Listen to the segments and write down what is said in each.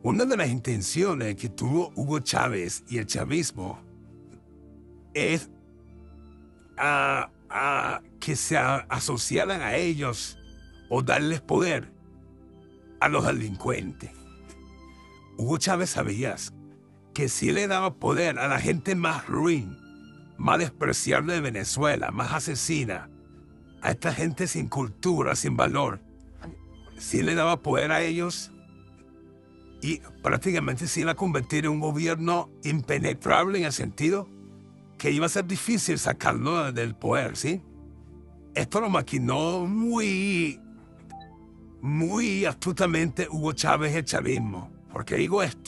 Una de las intenciones que tuvo Hugo Chávez y el chavismo es que se asociaran a ellos o darles poder a los delincuentes. Hugo Chávez sabía que si le daba poder a la gente más ruin, más despreciable de Venezuela, más asesina, a esta gente sin cultura, sin valor, si le daba poder a ellos y prácticamente se iba a convertir en un gobierno impenetrable en el sentido que iba a ser difícil sacarlo del poder, ¿sí? Esto lo maquinó muy astutamente Hugo Chávez y el chavismo. ¿Por qué digo esto?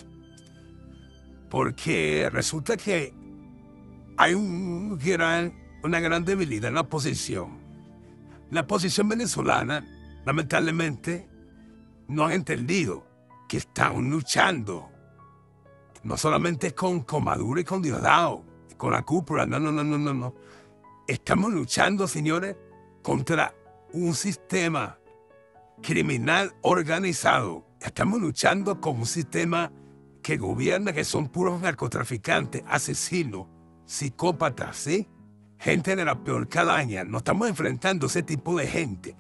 Porque resulta que hay una gran debilidad en la oposición. La oposición venezolana, lamentablemente, no ha entendido que están luchando no solamente con Maduro y con Diosdado, con la cúpula, no. Estamos luchando, señores, contra un sistema criminal organizado. Estamos luchando con un sistema que gobierna, que son puros narcotraficantes, asesinos, psicópatas, ¿sí? Gente de la peor calaña. Nos estamos enfrentando a ese tipo de gente.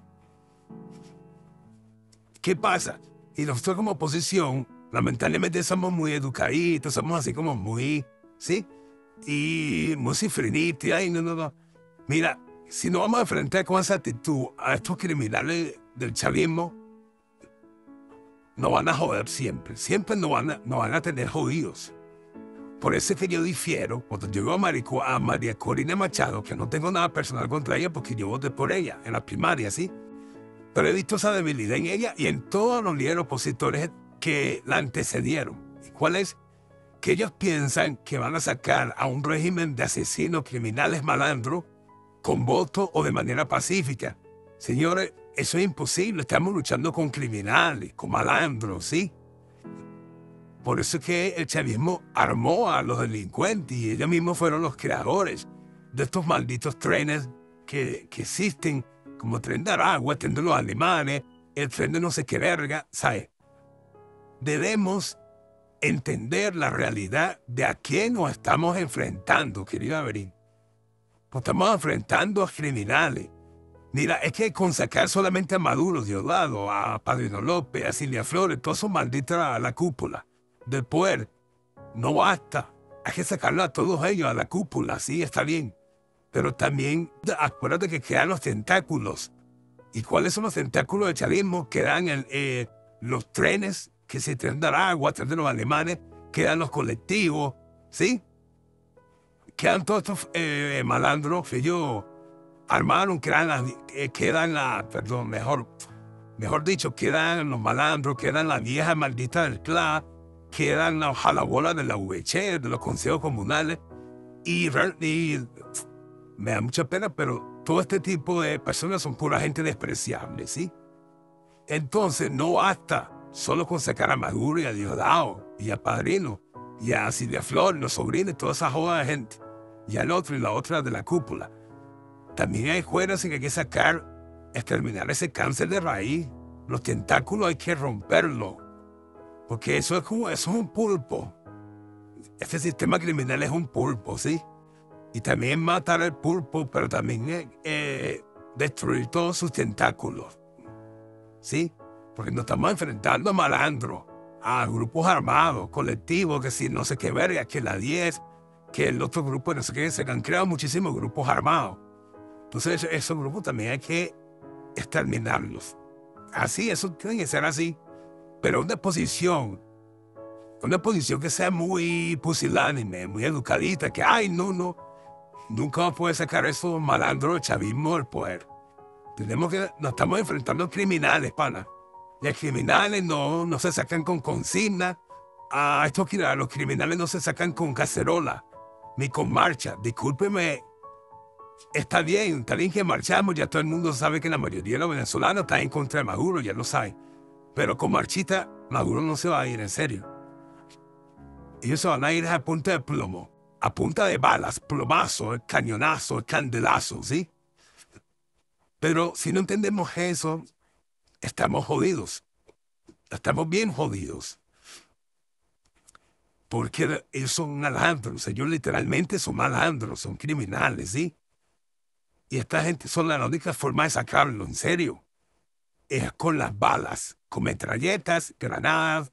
¿Qué pasa? Y nosotros como oposición, lamentablemente somos muy educaditos, somos así como muy, ¿sí? Y muy cifrinitos. Ay, no. Mira, si no vamos a enfrentar con esa actitud a estos criminales del chavismo, nos van a joder siempre. Siempre nos van a tener jodidos. Por eso es que yo difiero cuando llego a María Corina Machado, que no tengo nada personal contra ella porque yo voté por ella en la primaria, ¿sí? Pero he visto esa debilidad en ella y en todos los líderes opositores que la antecedieron. ¿Cuál es? Que ellos piensan que van a sacar a un régimen de asesinos, criminales, malandros, con voto o de manera pacífica. Señores, eso es imposible. Estamos luchando con criminales, con malandros, ¿sí? Por eso es que el chavismo armó a los delincuentes y ellos mismos fueron los creadores de estos malditos trenes que existen, como el tren de Aragua, el tren de los alemanes, el tren de no sé qué verga, ¿sabes? Debemos entender la realidad de a qué nos estamos enfrentando, querido Averín. Nos estamos enfrentando a criminales. Mira, es que con sacar solamente a Maduro, Diosdado, a Padrino López, a Silvia Flores, todos esos malditos a la cúpula del poder, no basta. Hay que sacarlo a todos ellos a la cúpula, sí, está bien. Pero también acuérdate que quedan los tentáculos. ¿Y cuáles son los tentáculos del chavismo? Quedan los trenes, que se tren de Aragua, tren de los alemanes, quedan los colectivos, ¿sí? Quedan todos estos malandros que ellos armaron, quedan los malandros, quedan las viejas malditas del CLA, quedan las jalabolas de la UVC, de los consejos comunales, y me da mucha pena, pero todo este tipo de personas son pura gente despreciable, ¿sí? Entonces no basta solo con sacar a Maduro y a Diosdado y a Padrino y a Silvia Flores, los sobrinos, toda esa joda de gente, y al otro y la otra de la cúpula. También hay fuerzas que hay que sacar, exterminar ese cáncer de raíz. Los tentáculos hay que romperlo, porque eso es un pulpo. Este sistema criminal es un pulpo, ¿sí? Y también matar al pulpo, pero también destruir todos sus tentáculos, ¿sí? Porque nos estamos enfrentando a malandros, a grupos armados, colectivos, que si no sé qué verga, que la 10, que el otro grupo, no sé qué, se han creado muchísimos grupos armados. Entonces esos grupos también hay que exterminarlos. Así, eso tiene que ser así. Pero una posición que sea muy pusilánime, muy educadita, que, ay, no, nunca va a poder sacar esos malandros del chavismo del poder. Nos estamos enfrentando a criminales, pana. Y a criminales no se sacan con consigna. Los criminales no se sacan con cacerola, ni con marcha. Discúlpeme, está bien que marchamos, ya todo el mundo sabe que la mayoría de los venezolanos están en contra de Maduro, ya lo saben. Pero con marchita, Maduro no se va a ir, en serio. Ellos se van a ir a punta de plomo, a punta de balas, plomazo, cañonazo, candelazo, ¿sí? Pero si no entendemos eso, estamos jodidos. Estamos bien jodidos. porque ellos son malandros, ellos literalmente son malandros, son criminales, ¿sí? Y esta gente son la única forma de sacarlo, en serio, es con las balas, con metralletas, granadas,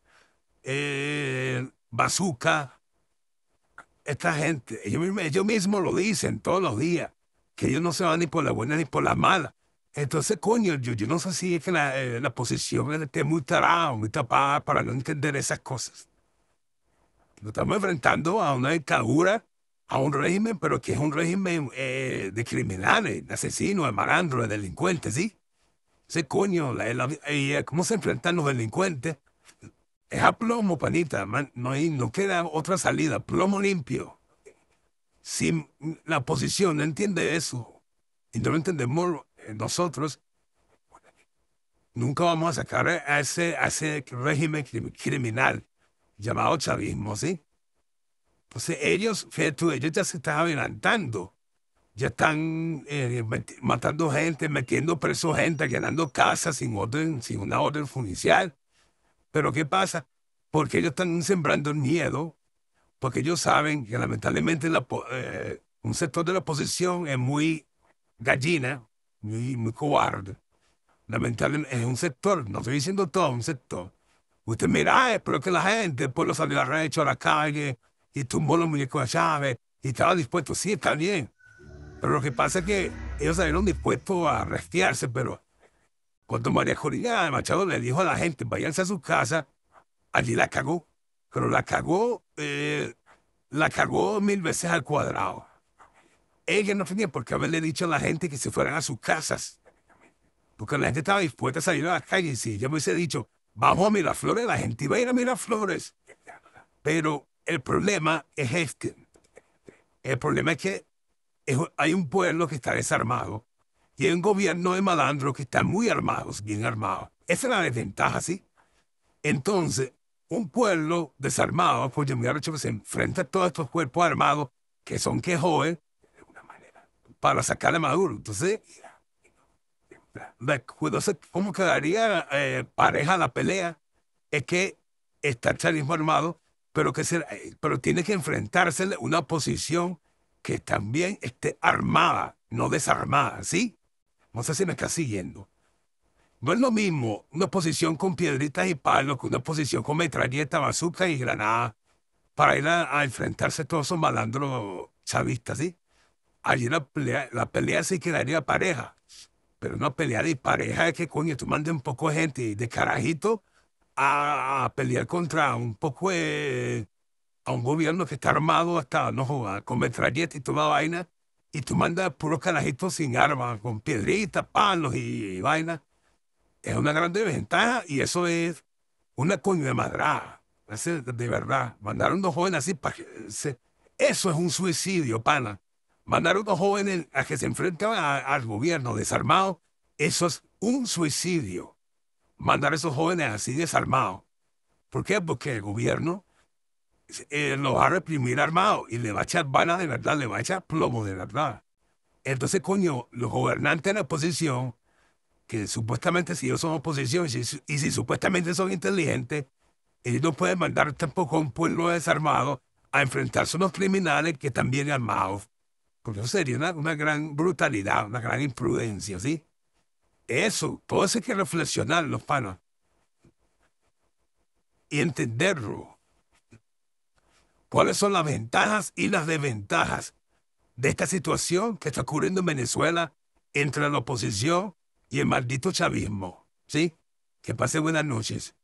bazooka. Esta gente, ellos mismos lo dicen todos los días, que ellos no se van ni por la buena ni por la mala. Entonces, coño, yo no sé si es que la posición esté muy tarada, muy tapada para no entender esas cosas. Nos estamos enfrentando a una dictadura, a un régimen, pero que es un régimen de criminales, de asesinos, de malandros, de delincuentes, ¿sí? Ese coño, ¿cómo se enfrentan los delincuentes? Es a plomo, panita, man. No queda otra salida, plomo limpio. Si la oposición no entiende eso, y no lo entendemos nosotros, nunca vamos a sacar a ese régimen criminal llamado chavismo, ¿sí? Entonces ellos, fíjate tú, ellos ya se están adelantando, ya están matando gente, metiendo preso gente, allanando casas sin orden, sin una orden judicial. Pero ¿qué pasa? Porque ellos están sembrando el miedo, porque ellos saben que lamentablemente un sector de la oposición es muy gallina, muy cobarde. Lamentablemente es un sector, no estoy diciendo todo, un sector. Usted mira, pero que la gente, el pueblo salió arrecho a la calle y tumbó los muñecos de Chávez y estaba dispuesto, sí, está bien. Pero lo que pasa es que ellos salieron dispuestos a resfriarse, pero cuando María Corina Machado le dijo a la gente, váyanse a su casa, allí la cagó. Pero la cagó 1000 veces al cuadrado. Ella no tenía por qué haberle dicho a la gente que se fueran a sus casas. Porque la gente estaba dispuesta a salir a la calle. Y si ella me hubiese dicho, vamos a Miraflores, la gente iba a ir a Miraflores. Pero el problema es este. El problema es que hay un pueblo que está desarmado y hay un gobierno de malandros que están muy armados, bien armados. Esa es la desventaja, ¿sí? Entonces, un pueblo desarmado, pues yo me he dicho que se enfrenta a todos estos cuerpos armados que son que joden para sacarle a Maduro. Entonces, ¿cómo quedaría pareja la pelea? Es que está el chavismo armado, pero tiene que enfrentarse a una oposición que también esté armada, no desarmada, ¿sí? No sé si me está siguiendo. No es lo mismo una oposición con piedritas y palos que una oposición con metralleta, bazooka y granada para ir a enfrentarse a todos esos malandros chavistas, ¿sí? Allí la pelea sí quedaría pareja, pero una pelea de pareja es que, coño, tú mandes un poco de gente de carajito a pelear contra un poco a un gobierno que está armado hasta, no joda, con metralleta y toda vaina, y tú mandas puros carajitos sin armas, con piedritas, palos y vaina. Es una gran desventaja y eso es una coño de madrada. De verdad, mandar a unos jóvenes así eso es un suicidio, pana. Mandar a unos jóvenes a que se enfrenten al gobierno desarmado, eso es un suicidio. Mandar a esos jóvenes así desarmados. ¿Por qué? Porque el gobierno los va a reprimir armados y le va a echar balas de verdad, le va a echar plomo de verdad. Entonces, coño, los gobernantes de la oposición, que supuestamente si ellos son oposición y si supuestamente son inteligentes, ellos no pueden mandar tampoco a un pueblo desarmado a enfrentarse a unos criminales que están bien armados. Porque eso sería una gran brutalidad, una gran imprudencia, ¿sí? Eso, todo eso hay que reflexionar, los panas, y entenderlo. ¿Cuáles son las ventajas y las desventajas de esta situación que está ocurriendo en Venezuela entre la oposición y el maldito chavismo? ¿Sí? Que pase buenas noches.